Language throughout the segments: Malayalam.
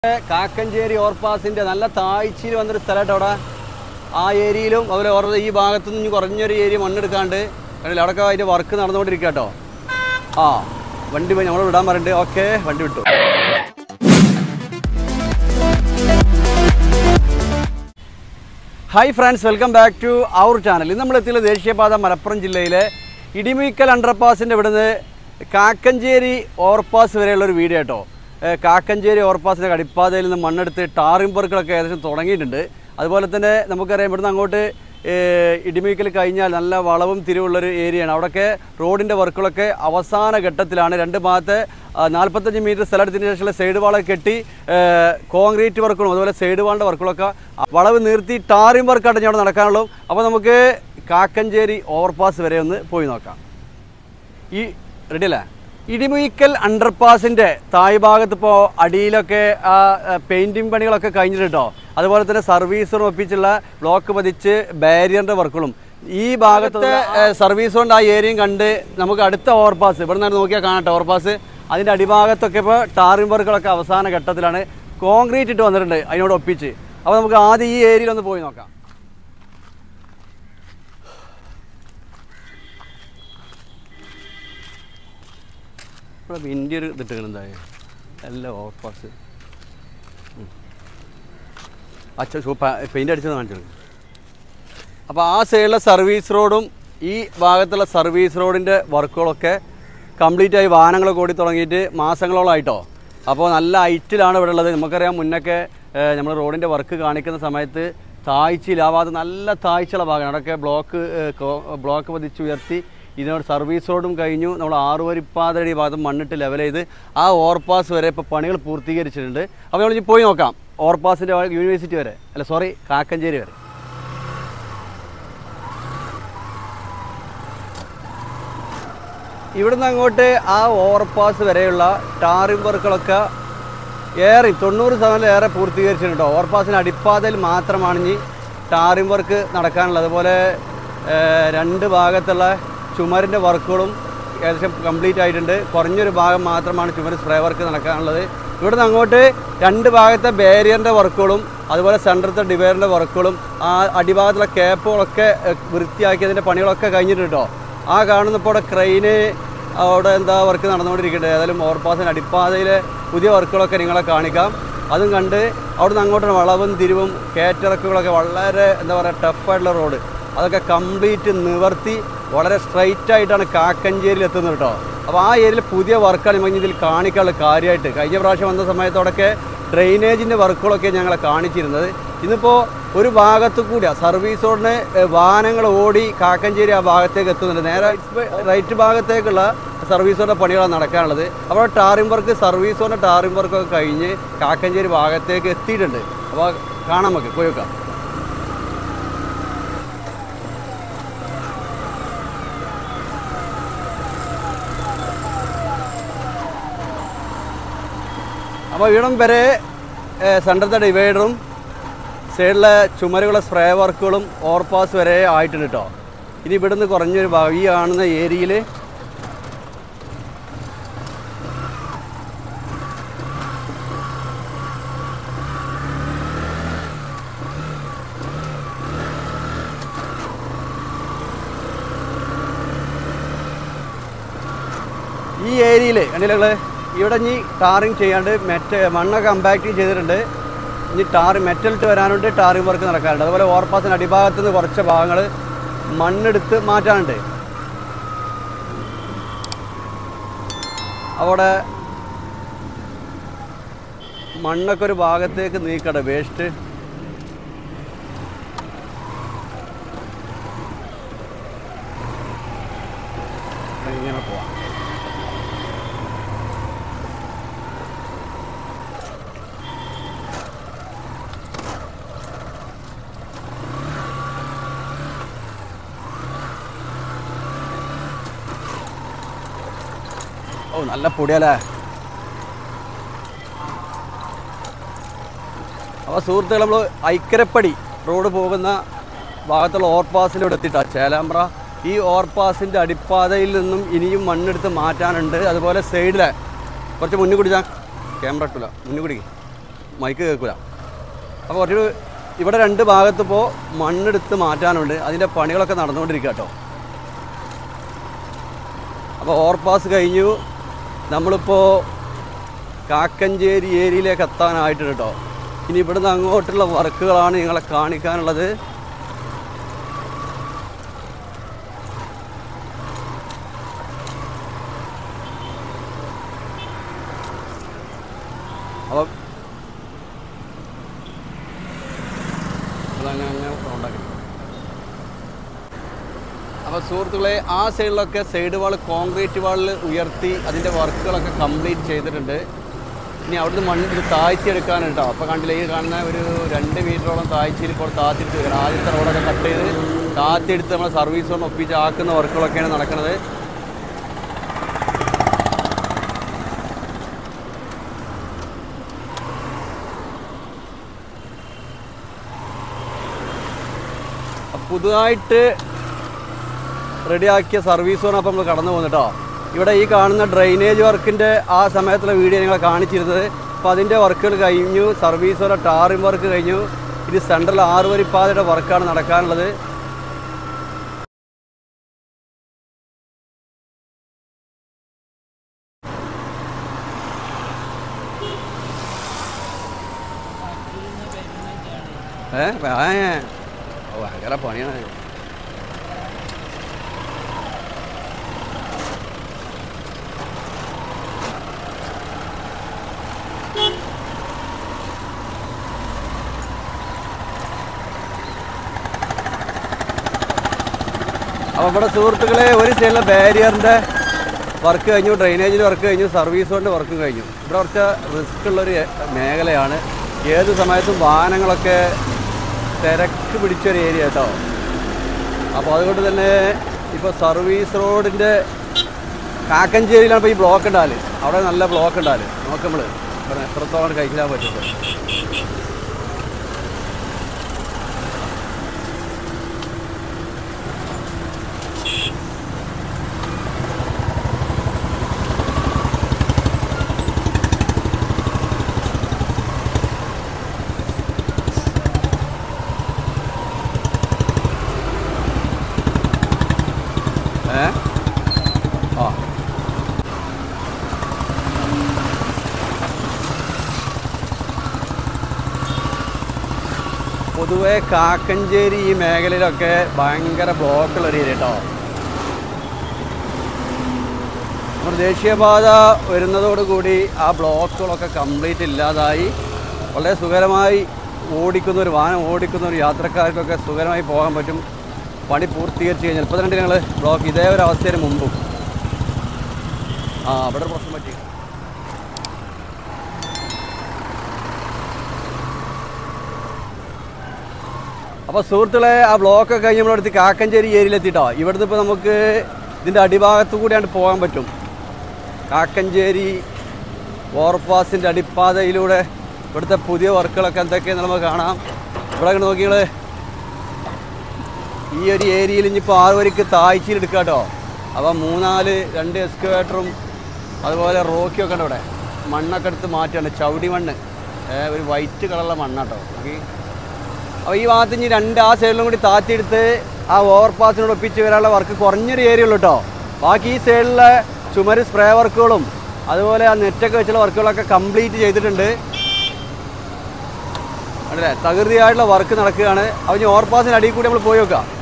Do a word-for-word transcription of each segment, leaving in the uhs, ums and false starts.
കാക്കഞ്ചേരി ഓവർപാസിന്റെ നല്ല താഴ്ചയിൽ വന്നൊരു സ്ഥലമായിട്ട് അവിടെ ആ ഏരിയയിലും അതുപോലെ ഓരോ ഈ ഭാഗത്തു നിന്ന് കുറഞ്ഞൊരു ഏരിയ മണ്ണെടുക്കാണ്ട് കണ്ടില്ല അവിടെയൊക്കെ അതിൻ്റെ വർക്ക് നടന്നുകൊണ്ടിരിക്കുക കേട്ടോ. ആ വണ്ടി നമ്മൾ വിടാൻ പറഞ്ഞിട്ട് ഓക്കെ വണ്ടി വിട്ടു. Hi friends, welcome back to our channel. ഇന്ന് നമ്മൾ എത്തിയുള്ള ദേശീയപാത മലപ്പുറം ജില്ലയിലെ ഇടിമിക്കൽ അണ്ടർപാസിൻ്റെ ഇവിടുന്ന് കാക്കഞ്ചേരി ഓവർപാസ് വരെയുള്ളൊരു വീഡിയോ കേട്ടോ. കാക്കഞ്ചേരി ഓവർപാസിൻ്റെ കടിപ്പാതയിൽ നിന്ന് മണ്ണെടുത്ത് ടാറിംഗ് വർക്കുകളൊക്കെ ഏകദേശം തുടങ്ങിയിട്ടുണ്ട്. അതുപോലെ തന്നെ നമുക്കറിയാം ഇവിടുന്ന് അങ്ങോട്ട് ഇടിമിക്കൽ കഴിഞ്ഞാൽ നല്ല വളവും തിരിവുള്ളൊരു ഏരിയയാണ്. അവിടെയൊക്കെ റോഡിൻ്റെ വർക്കുകളൊക്കെ അവസാന ഘട്ടത്തിലാണ്. രണ്ട് ഭാഗത്തെ നാൽപ്പത്തഞ്ച് മീറ്റർ സ്ഥലത്തിന് ശേഷമുള്ള സൈഡ് വാളൊക്കെ കെട്ടി കോൺക്രീറ്റ് വർക്കുകളും അതുപോലെ സൈഡ് വാളിൻ്റെ വർക്കുകളൊക്കെ വളവ് നിർത്തി ടാറിംഗ് വർക്കായിട്ട് അവിടെ നടക്കാനുള്ളൂ. അപ്പോൾ നമുക്ക് കാക്കഞ്ചേരി ഓവർപാസ് വരെ ഒന്ന് പോയി നോക്കാം. ഈ റെഡി അല്ലേ? ഇടിമിക്കൽ അണ്ടർപാസിൻ്റെ തായ് ഭാഗത്ത് ഇപ്പോൾ അടിയിലൊക്കെ ആ പെയിൻറ്റിങ് പണികളൊക്കെ കഴിഞ്ഞിട്ടോ. അതുപോലെ തന്നെ സർവീസ് റോഡ് ഒപ്പിച്ചുള്ള ബ്ലോക്ക് പതിച്ച് ബാരിയറിൻ്റെ വർക്കുകളും ഈ ഭാഗത്തെ സർവീസ് കൊണ്ട് ആ ഏരിയയും കണ്ട് നമുക്ക് അടുത്ത ഓവർപാസ് ഇവിടെ നിന്ന് നോക്കിയാൽ കാണട്ടെ. ഓവർപാസ് അതിൻ്റെ അടിഭാഗത്തൊക്കെ ഇപ്പോൾ ടാറിംഗ് വർക്കുകളൊക്കെ അവസാന ഘട്ടത്തിലാണ്. കോൺക്രീറ്റ് ഇട്ട് വന്നിട്ടുണ്ട് അതിനോട് ഒപ്പിച്ച്. അപ്പോൾ നമുക്ക് ആദ്യം ഈ ഏരിയയിൽ ഒന്ന് പോയി നോക്കാം. ഇന്ത്യ ഒരു ഇതിട്ട് എന്തായ എല്ലാം ഓവർപാസ് അച്ഛ സൂപ്പർ പെയിൻ്റ് അടിച്ചത് കാണിച്ചത്. അപ്പോൾ ആ സൈഡിലെ സർവീസ് റോഡും ഈ ഭാഗത്തുള്ള സർവീസ് റോഡിൻ്റെ വർക്കുകളൊക്കെ കംപ്ലീറ്റ് ആയി വാഹനങ്ങളൊക്കെ ഓടി തുടങ്ങിയിട്ട് മാസങ്ങളോളമായിട്ടോ. അപ്പോൾ നല്ല ഹൈറ്റിലാണ് ഇവിടെ ഉള്ളത്. നമുക്കറിയാം മുന്നൊക്കെ നമ്മൾ റോഡിൻ്റെ വർക്ക് കാണിക്കുന്ന സമയത്ത് താഴ്ചയിലാവാതെ നല്ല താഴ്ചയുള്ള ഭാഗമാണ്. അവിടെയൊക്കെ ബ്ലോക്ക് ബ്ലോക്ക് പതിച്ചുയർത്തി ഇതിനോട് സർവീസ് റോഡും കഴിഞ്ഞു. നമ്മൾ ആറുവരിപ്പാതയുടെ ഭാഗത്ത് മണ്ണിട്ട് ലെവൽ ചെയ്ത് ആ ഓവർപാസ് വരെ ഇപ്പോൾ പണികൾ പൂർത്തീകരിച്ചിട്ടുണ്ട്. അപ്പോൾ നമ്മൾ പോയി നോക്കാം ഓവർപാസിൻ്റെ യൂണിവേഴ്സിറ്റി വരെ, അല്ല സോറി കാക്കഞ്ചേരി വരെ. ഇവിടുന്ന് അങ്ങോട്ട് ആ ഓവർപാസ് വരെയുള്ള ടാറിംഗ് വർക്കുകളൊക്കെ ഏറെ തൊണ്ണൂറ് ശതമാനം ഏറെ പൂർത്തീകരിച്ചിട്ടുണ്ട്. ഓവർപാസിന് അടിപ്പാതയിൽ മാത്രമാണ് ഇനി ടാറിംഗ് വർക്ക് നടക്കാനുള്ളത്. അതുപോലെ രണ്ട് ഭാഗത്തുള്ള ചുമരിൻ്റെ വർക്കുകളും ഏകദേശം കംപ്ലീറ്റ് ആയിട്ടുണ്ട്. കുറഞ്ഞൊരു ഭാഗം മാത്രമാണ് ചുമര് സ്പ്രേ വർക്ക് നടക്കാനുള്ളത്. ഇവിടുന്ന് അങ്ങോട്ട് രണ്ട് ഭാഗത്തെ ബാരിയറിൻ്റെ വർക്കുകളും അതുപോലെ സെൻറ്ററത്തെ ഡിവൈഡറിൻ്റെ വർക്കുകളും ആ അടിഭാഗത്തുള്ള ക്യാപ്പുകളൊക്കെ വൃത്തിയാക്കിയതിൻ്റെ പണികളൊക്കെ കഴിഞ്ഞിട്ടുണ്ടോ. ആ കാണുന്നപ്പോൾ അവിടെ ക്രെയിന് അവിടെ എന്താ വർക്ക് നടന്നുകൊണ്ടിരിക്കുന്നുണ്ട്. ഏതായാലും ഓവർപാസിന് അടിപ്പാതയിലെ പുതിയ വർക്കുകളൊക്കെ നിങ്ങളെ കാണിക്കാം. അതും കണ്ട് അവിടുന്ന് അങ്ങോട്ട് വളവും തിരിവും കയറ്റിറക്കുകളൊക്കെ വളരെ എന്താ പറയുക ടഫായിട്ടുള്ള റോഡ് അതൊക്കെ കംപ്ലീറ്റ് നിവർത്തി വളരെ സ്ട്രൈറ്റ് ആയിട്ടാണ് കാക്കഞ്ചേരിയിൽ എത്തുന്നത് കേട്ടോ. അപ്പോൾ ആ ഏരിയയിൽ പുതിയ വർക്കാണ് നമുക്ക് ഇതിൽ കാണിക്കാനുള്ള കാര്യമായിട്ട്. കഴിഞ്ഞ പ്രാവശ്യം വന്ന സമയത്തോടൊക്കെ ഡ്രെയിനേജിൻ്റെ വർക്കുകളൊക്കെ ഞങ്ങളെ കാണിച്ചിരുന്നത്. ഇന്നിപ്പോൾ ഒരു ഭാഗത്തു കൂടിയാണ് സർവീസ് റോഡിന് വാഹനങ്ങൾ ഓടി കാക്കഞ്ചേരി ആ ഭാഗത്തേക്ക് എത്തുന്നുണ്ട്. നേരെ റൈറ്റ് ഭാഗത്തേക്കുള്ള സർവീസ് റോഡിൻ്റെ പണികളാണ് നടക്കാനുള്ളത്. അപ്പോൾ ടാറിംഗ് വർക്ക് സർവീസ് റോഡിൻ്റെ ടാറിംഗ് വർക്കൊക്കെ കഴിഞ്ഞ് കാക്കഞ്ചേരി ഭാഗത്തേക്ക് എത്തിയിട്ടുണ്ട്. അപ്പോൾ കാണാൻ നമുക്ക് പോയി വെക്കാം. അപ്പോൾ ഇവിടം വരെ സെൻറ്ററത്തെ ഡിവൈഡറും സൈഡിലെ ചുമരുകളുടെ സ്പ്രേ വർക്കുകളും ഓവർപാസ് വരെ ആയിട്ടുണ്ട് കേട്ടോ. ഇനി ഇവിടുന്ന് കുറഞ്ഞൊരു ഭാഗം ഈ കാണുന്ന ഏരിയയിൽ ഈ ഏരിയയിൽ കണ്ടില്ലേ ഇവിടെ ഇനി ടാറിങ് ചെയ്യാണ്ട് മെറ്റ മണ്ണൊക്കെ കമ്പാക്റ്റിങ് ചെയ്തിട്ടുണ്ട്. ഇനി ടാറ് മെറ്റലിട്ട് വരാനുണ്ട്, ടാറിങ് വർക്ക് നടക്കാറുണ്ട്. അതുപോലെ ഓവർപാസിൻ്റെ അടിഭാഗത്ത് നിന്ന് കുറച്ച് ഭാഗങ്ങൾ മണ്ണെടുത്ത് മാറ്റാനുണ്ട്. അവിടെ മണ്ണൊക്കെ ഒരു ഭാഗത്തേക്ക് നീക്കട്ടെ, വേസ്റ്റ് ഇങ്ങനെ പോവാം. ഓ നല്ല പൊടിയല്ലേ. അപ്പോൾ സുഹൃത്തുക്കൾ, നമ്മൾ ഐക്കരപ്പടി റോഡ് പോകുന്ന ഭാഗത്തുള്ള ഓവർപാസിലൂടെ എത്തിയിട്ടാണ് ചേലാമ്പ്ര. ഈ ഓവർപാസിൻ്റെ അടിപ്പാതയിൽ നിന്നും ഇനിയും മണ്ണെടുത്ത് മാറ്റാനുണ്ട്. അതുപോലെ സൈഡിലെ കുറച്ച് മുന്നിൽ കുടിച്ചാൽ ക്യാമറ ഇട്ടില്ല, മുന്നിൽ കുടിക്കും മൈക്ക് കേൾക്കില്ല. അപ്പോൾ കുറച്ചൊരു ഇവിടെ രണ്ട് ഭാഗത്തിപ്പോൾ മണ്ണെടുത്ത് മാറ്റാനുണ്ട്, അതിൻ്റെ പണികളൊക്കെ നടന്നുകൊണ്ടിരിക്കുക കേട്ടോ. അപ്പോൾ ഓവർപാസ് കഴിഞ്ഞു, നമ്മളിപ്പോൾ കാക്കഞ്ചേരി ഏരിയയിലേക്ക് എത്താനായിട്ട് കേട്ടോ. ഇനി ഇവിടുന്ന് അങ്ങോട്ടുള്ള വർക്കുകളാണ് നിങ്ങളെ കാണിക്കാനുള്ളത്. അപ്പം അതങ്ങനെ അങ്ങനെ ഉണ്ടാക്കി. അപ്പോൾ സുഹൃത്തുക്കളെ, ആ സൈഡിലൊക്കെ സൈഡ് വാൾ കോൺക്രീറ്റ് വാളിൽ ഉയർത്തി അതിൻ്റെ വർക്കുകളൊക്കെ കംപ്ലീറ്റ് ചെയ്തിട്ടുണ്ട്. ഇനി അവിടുന്ന് മണ്ണിൽ താഴ്ത്തിയെടുക്കാനുണ്ട് കേട്ടോ. അപ്പോൾ കണ്ടില്ല, ഈ കാണുന്ന ഒരു രണ്ട് മീറ്ററോളം താഴ്ചയിൽ ഇപ്പോൾ താഴ്ത്തിയെടുത്ത് വരും. ആദ്യത്തെ റോഡൊക്കെ കട്ട് ചെയ്ത് താഴ്ത്തിയെടുത്ത് നമ്മൾ സർവീസ് കൊണ്ട് ഒപ്പിച്ച് ആക്കുന്ന വർക്കുകളൊക്കെയാണ് നടക്കുന്നത്. പുതുതായിട്ട് റെഡിയാക്കിയ സർവീസ് സോൺ അപ്പോൾ നമ്മൾ കടന്നു പോകുന്നുട്ടോ. ഇവിടെ ഈ കാണുന്ന ഡ്രെയിനേജ് വർക്കിൻ്റെ ആ സമയത്തുള്ള വീഡിയോ നിങ്ങളെ കാണിച്ചിരുന്നത്. അപ്പോൾ അതിൻ്റെ വർക്കുകൾ കഴിഞ്ഞു, സർവീസ് സോൺ ടാറിംഗ് വർക്ക് കഴിഞ്ഞു. ഇത് സെൻട്രൽ ആറുവരിപ്പാതയുടെ വർക്കാണ് നടക്കാനുള്ളത്. ഏ ഭയങ്കര പണിയാണ്. അപ്പോൾ ഇവിടെ സുഹൃത്തുക്കളെ, ഒരു സൈഡിലെ ബാരിയറിൻ്റെ വർക്ക് കഴിഞ്ഞു, ഡ്രെയിനേജിൻ്റെ വർക്ക് കഴിഞ്ഞു, സർവീസ് കൊണ്ട് വർക്ക് കഴിഞ്ഞു. ഇവിടെ കുറച്ച് റിസ്ക് ഉള്ളൊരു മേഖലയാണ്. ഏത് സമയത്തും വാഹനങ്ങളൊക്കെ തിരക്ക് പിടിച്ചൊരു ഏരിയ കേട്ടോ. അപ്പോൾ അതുകൊണ്ട് തന്നെ ഇപ്പോൾ സർവീസ് റോഡിൻ്റെ കാക്കഞ്ചേരിയിലാണ് ഇപ്പോൾ ഈ ബ്ലോക്ക് ഉണ്ടാല്. അവിടെ നല്ല ബ്ലോക്ക് ഉണ്ടാല്. നോക്ക് നമ്മൾ ഇവിടെ എത്രത്തോളം കഴിക്കാൻ പറ്റുന്നത്. ഏ ആ പൊതുവെ കാക്കഞ്ചേരി ഈ മേഖലയിലൊക്കെ ഭയങ്കര ബ്ലോക്കുള്ളൊരു ഏരിയ കേട്ടോ. നമ്മുടെ ദേശീയപാത വരുന്നതോടുകൂടി ആ ബ്ലോക്കുകളൊക്കെ കംപ്ലീറ്റ് ഇല്ലാതായി വളരെ സുഖകരമായി ഓടിക്കുന്ന ഒരു വാഹനം ഓടിക്കുന്ന ഒരു യാത്രക്കാർക്കൊക്കെ സുഖകരമായി പോകാൻ പറ്റും. പണി പൂർത്തീകരിച്ച് കഴിഞ്ഞാൽ ഇപ്പോൾ തന്നെ ഞങ്ങൾ ബ്ലോക്ക് ഇതേ ഒരു അവസ്ഥയിൽ മുമ്പും ആ അവിടെ പ്രശ്നം പറ്റി. അപ്പോൾ സുഹൃത്തുക്കളെ, ആ ബ്ലോക്കൊക്കെ കഴിഞ്ഞ് നമ്മളടുത്ത് കാക്കഞ്ചേരി ഏരിയയിലെത്തിയിട്ടോ. ഇവിടുന്ന് ഇപ്പോൾ നമുക്ക് ഇതിൻ്റെ അടിഭാഗത്തു കൂടിയാണ് പോകാൻ പറ്റും. കാക്കഞ്ചേരി ഓവർപാസിൻ്റെ അടിപ്പാതയിലൂടെ ഇവിടുത്തെ പുതിയ വർക്കുകളൊക്കെ എന്തൊക്കെയാണെന്ന് നമുക്ക് കാണാം. ഇവിടെ നോക്കിയാൽ ഈ ഒരു ഏരിയയിൽ ഇനിയിപ്പോൾ ആറ് വരിക്ക് താഴ്ചയിൽ എടുക്കുക കേട്ടോ. അപ്പോൾ മൂന്നാല് രണ്ട് എക്സ്കവേറ്ററും അതുപോലെ റോക്കിയൊക്കെ ഉണ്ട്. ഇവിടെ മണ്ണൊക്കെ എടുത്ത് മാറ്റുകയാണ്, ചവിടി മണ്ണ്, ഒരു വൈറ്റ് കളറുള്ള മണ്ണാട്ടോ. ഓക്കെ, അപ്പോൾ ഈ ഭാഗത്ത് ഇനി രണ്ട് ആ സൈഡിലും കൂടി താഴ്ത്തിയെടുത്ത് ആ ഓവർപാസിനോട് ഒപ്പിച്ച് വരാനുള്ള വർക്ക് കുറഞ്ഞൊരു ഏരിയ ഉള്ളൂ കേട്ടോ. ബാക്കി ഈ സൈഡിലെ ചുമര് സ്പ്രേ വർക്കുകളും അതുപോലെ ആ നെറ്റൊക്കെ വെച്ചുള്ള വർക്കുകളൊക്കെ കംപ്ലീറ്റ് ചെയ്തിട്ടുണ്ട്. അല്ലേ, തകൃതിയായിട്ടുള്ള വർക്ക് നടക്കുകയാണ്. അപ്പോൾ ഇനി ഓവർപാസിന് അടിയിൽ കൂടി നമ്മൾ പോയി നോക്കാം.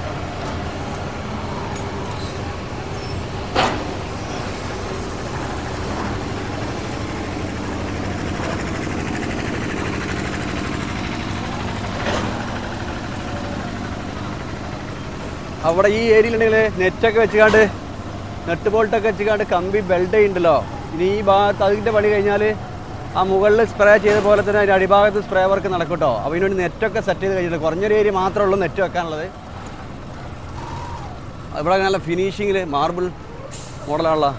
അവിടെ ഈ ഏരിയയിലുണ്ടെങ്കിൽ നെറ്റൊക്കെ വെച്ചുകാണ്ട് നെട്ട് ബോൾട്ടൊക്കെ വെച്ചുകാണ്ട് കമ്പി ബെൽഡ് ചെയ്യുന്നുണ്ടല്ലോ. ഇനി ഈ ഭാഗത്ത് അതിൻ്റെ പണി കഴിഞ്ഞാൽ ആ മുകളിൽ സ്പ്രേ ചെയ്ത പോലെ തന്നെ അതിൻ്റെ അടിഭാഗത്ത് സ്പ്രേ വർക്ക് നടക്കും കേട്ടോ. അപ്പോൾ ഇതിനുവേണ്ടി നെറ്റൊക്കെ സെറ്റ് ചെയ്ത് കഴിഞ്ഞിട്ട് കുറഞ്ഞൊരു ഏരിയ മാത്രമേ ഉള്ളൂ നെറ്റ് വെക്കാനുള്ളത്. ഇവിടെ നല്ല ഫിനിഷിങ്ങിൽ മാർബിൾ മോഡലാണല്ലോ.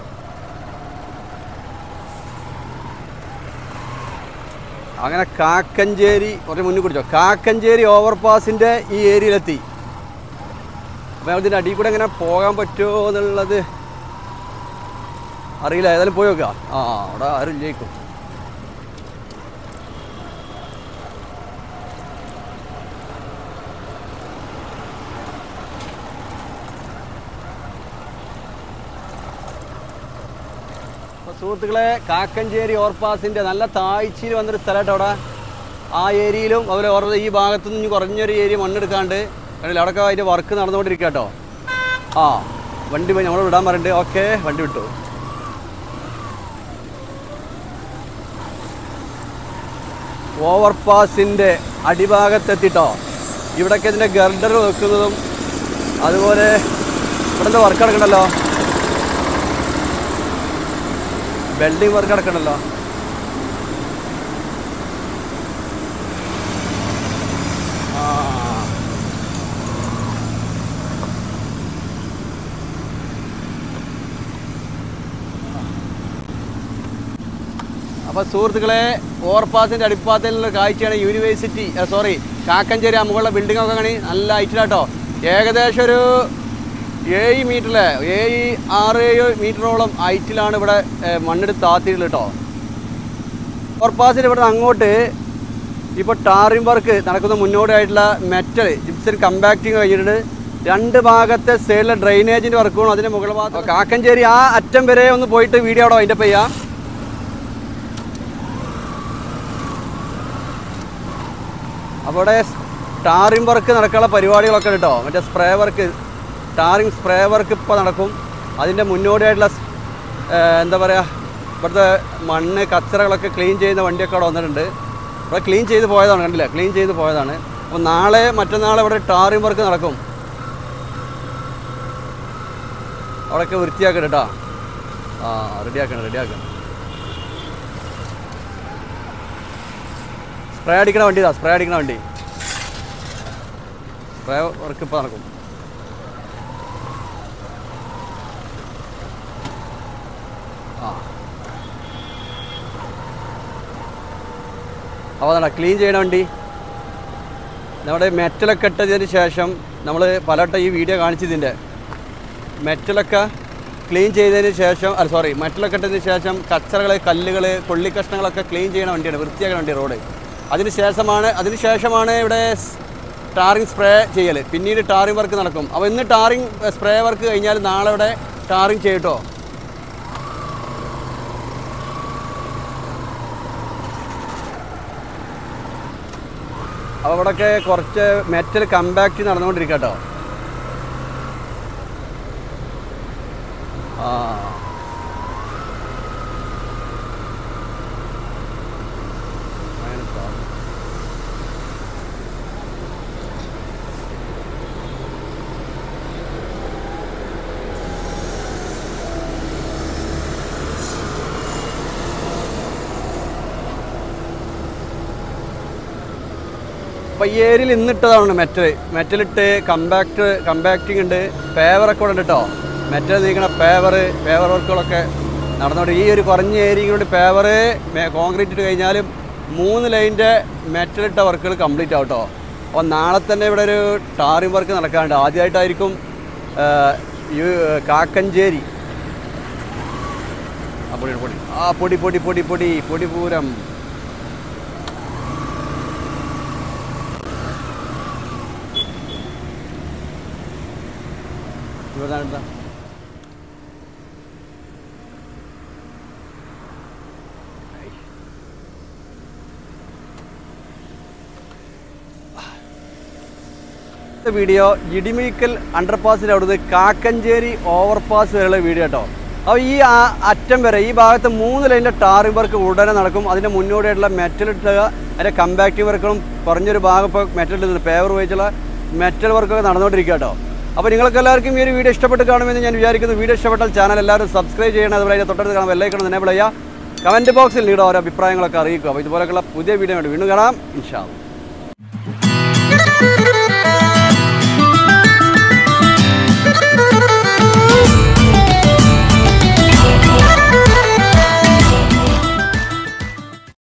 അങ്ങനെ കാക്കഞ്ചേരി കുറച്ച് മുന്നിൽ കുടിച്ചോ, കാക്കഞ്ചേരി ഓവർപാസിൻ്റെ ഈ ഏരിയയിലെത്തി. അപ്പോൾ അതിൻ്റെ അടിയിൽ കൂടെ എങ്ങനെ പോകാൻ പറ്റുമോ എന്നുള്ളത് അറിയില്ല. ഏതായാലും പോയി നോക്കുക. ആ അവിടെ ആരും ജയിക്കും. സുഹൃത്തുക്കളെ, കാക്കഞ്ചേരി ഓവർപാസിൻ്റെ നല്ല താഴ്ചയിൽ വന്നൊരു സ്ഥലമായിട്ട് അവിടെ ആ ഏരിയയിലും അതുപോലെ ഓരോ ഈ ഭാഗത്തു നിന്ന് കുറഞ്ഞൊരു ഏരിയ മണ്ണെടുക്കാണ്ട് കണ്ടില്ല, അവിടെയൊക്കെ അതിൻ്റെ വർക്ക് നടന്നുകൊണ്ടിരിക്കുക കേട്ടോ. ആ വണ്ടി നമ്മൾ വിടാൻ പറഞ്ഞിട്ട് ഓക്കെ വണ്ടി വിട്ടു. ഓവർപാസിൻ്റെ അടിഭാഗത്തെത്തിട്ടോ. ഇവിടെയൊക്കെ ഇതിൻ്റെ ഗർഡർ വെക്കുന്നതും അതുപോലെ ഇവിടെ എന്താ വർക്ക് നടക്കണല്ലോ, വെൽഡിങ് വർക്ക് നടക്കണല്ലോ. ആ അപ്പോൾ സുഹൃത്തുക്കളെ, ഓവർപാസിൻ്റെ അടിപ്പാത്തയിലുള്ള കാഴ്ചയാണ് യൂണിവേഴ്സിറ്റി, സോറി കാക്കഞ്ചേരി ആ മുകളിലെ ബിൽഡിങ്ങൊക്കെ കാണി നല്ല ഹൈറ്റിലാട്ടോ. ഏകദേശം ഒരു ഏഴ് മീറ്ററിലെ ഏഴ് ആറ് ഏഴ് മീറ്ററോളം ഹൈറ്റിലാണ് ഇവിടെ മണ്ണെടുത്ത് താത്തിയിട്ടുള്ളത് കേട്ടോ. ഓവർപാസിന് ഇവിടെ നിന്ന് അങ്ങോട്ട് ഇപ്പോൾ ടാറിംഗ് വർക്ക് നടക്കുന്ന മുന്നോടിയായിട്ടുള്ള മെറ്റൽ ജിപ്സൺ കമ്പാക്റ്റിങ് കഴിഞ്ഞിട്ടുണ്ട്. രണ്ട് ഭാഗത്തെ സൈഡിലെ ഡ്രെയിനേജിൻ്റെ വർക്കും അതിൻ്റെ മുകൾ ഭാഗത്ത് കാക്കഞ്ചേരി ആ അറ്റം വരെ ഒന്ന് പോയിട്ട് വീഡിയോ അവിടെ അതിൻ്റെ ചെയ്യാം. അപ്പോൾ ഇവിടെ ടാറിംഗ് വർക്ക് നടക്കാനുള്ള പരിപാടികളൊക്കെ ഉണ്ട് കേട്ടോ. മറ്റേ spray work, tarring spray work ഇപ്പോൾ നടക്കും. അതിൻ്റെ മുന്നോടിയായിട്ടുള്ള എന്താ പറയുക, ഇവിടുത്തെ മണ്ണ് കച്ചറകളൊക്കെ ക്ലീൻ ചെയ്യുന്ന വണ്ടിയൊക്കെ അവിടെ വന്നിട്ടുണ്ട്. ഇവിടെ ക്ലീൻ ചെയ്ത് പോയതാണ്, കണ്ടില്ല, ക്ലീൻ ചെയ്ത് പോയതാണ്. അപ്പോൾ നാളെ മറ്റന്നാളെ ഇവിടെ ടാറിംഗ് വർക്ക് നടക്കും. അവിടെയൊക്കെ വൃത്തിയാക്കണം കേട്ടോ. ആ റെഡിയാക്കണം റെഡിയാക്കണം സ്പ്രേ അടിക്കണ വണ്ടി ഇതാ, സ്പ്രേ അടിക്കണ വണ്ടി സ്പ്രേ വർക്ക് ഇപ്പോൾ നടക്കും. ആ അപ്പോൾ അതാണ് ക്ലീൻ ചെയ്യണ വണ്ടി. നമ്മുടെ മെറ്റലൊക്കെ ഇട്ടതിന് ശേഷം നമ്മൾ പലവട്ടം ഈ വീഡിയോ കാണിച്ചതിൻ്റെ മെറ്റലൊക്കെ ക്ലീൻ ചെയ്തതിന് ശേഷം അല്ല സോറി മെറ്റലൊക്കെ ഇട്ടതിന് ശേഷം കച്ചറകൾ, കല്ലുകൾ, കൊള്ളിക്കഷ്ണങ്ങളൊക്കെ ക്ലീൻ ചെയ്യണ വണ്ടിയാണ്, വൃത്തിയാക്കണ വണ്ടി റോഡ്. അതിന് ശേഷമാണ് അതിന് ശേഷമാണ് ഇവിടെ ടാറിംഗ് സ്പ്രേ ചെയ്യൽ. പിന്നീട് ടാറിംഗ് വർക്ക് നടക്കും. അപ്പോൾ ഇന്ന് ടാറിംഗ് സ്പ്രേ വർക്ക് കഴിഞ്ഞാൽ നാളെ ഇവിടെ ടാറിംഗ് ചെയ്യട്ടോ. അപ്പോൾ ഇവിടെയൊക്കെ കുറച്ച് മെറ്റൽ കമ്പാക്റ്റ് നടന്നുകൊണ്ടിരിക്കുക കേട്ടോ. ആ അപ്പോൾ ഈ ഏരിയയിൽ ഇന്നിട്ടതാണ് മെറ്റൽ. മെറ്റലിട്ട് കമ്പാക്ട് കമ്പാക്റ്റിംഗ് ഉണ്ട്, പേവറൊക്കെ ഉണ്ട് കേട്ടോ. മെറ്റൽ നീക്കണ പേവർ പേവർ വർക്കുകളൊക്കെ നടന്നുകൊണ്ട് ഈ ഒരു കുറഞ്ഞ ഏരിയയിലൂടെ പേവർ കോൺക്രീറ്റ് ഇട്ട് കഴിഞ്ഞാലും മൂന്ന് ലൈൻ്റെ മെറ്റലിട്ട വർക്കുകൾ കംപ്ലീറ്റ് ആവും കേട്ടോ. അപ്പോൾ നാളെ തന്നെ ഇവിടെ ഒരു ടാറിംഗ് വർക്ക് നടക്കാറുണ്ട്. ആദ്യമായിട്ടായിരിക്കും ഈ കാക്കഞ്ചേരി ആ പൊടി പൊടി ആ പൊടി പൊടി പൊടി പൊടി പൊടി പൂരം ഇവിടെന്താ വീഡിയോ ഇടിമിക്കൽ അണ്ടർപാസിൻ്റെ അവിടുന്ന് കാക്കഞ്ചേരി ഓവർപാസ് വരെയുള്ള വീഡിയോ കേട്ടോ. അപ്പോൾ ഈ ആ അറ്റം വരെ ഈ ഭാഗത്ത് മൂന്ന് ലൈനിൻ്റെ ടാറിംഗ് വർക്ക് ഉടനെ നടക്കും. അതിൻ്റെ മുന്നോടിയായിട്ടുള്ള മെറ്റൽ ഇട്ടുക, അതിൻ്റെ കമ്പാക്റ്റീവ് വർക്കുകളും കുറഞ്ഞൊരു ഭാഗം ഇപ്പോൾ മെറ്റൽ ഇടുന്നുണ്ട്, പേവർ ഉപയോഗിച്ചുള്ള മെറ്റൽ വർക്കൊക്കെ നടന്നുകൊണ്ടിരിക്കുക കേട്ടോ. അപ്പോൾ നിങ്ങൾക്ക് എല്ലാവർക്കും ഈ ഒരു വീഡിയോ ഇഷ്ടപ്പെട്ട് കാണുമെന്ന് ഞാൻ വിചാരിക്കുന്നു. വീഡിയോ ഇഷ്ടപ്പെട്ടാൽ ചാനൽ എല്ലാവരും സബ്സ്ക്രൈബ് ചെയ്യണം. അതുപോലെ അതിൻ്റെ തൊട്ടടുത്ത് കാണാൻ ബെല്ലൈക്കൺ എനേബിൾ ചെയ്യുക. കമൻറ്റ് ബോക്സിൽ നിങ്ങളുടെ ഓരോ അഭിപ്രായങ്ങളൊക്കെ അറിയിക്കുക. അപ്പോൾ ഇതുപോലെയുള്ള പുതിയ വീഡിയോ വീണ്ടും കാണാം ഇൻഷാ അല്ലാഹ്.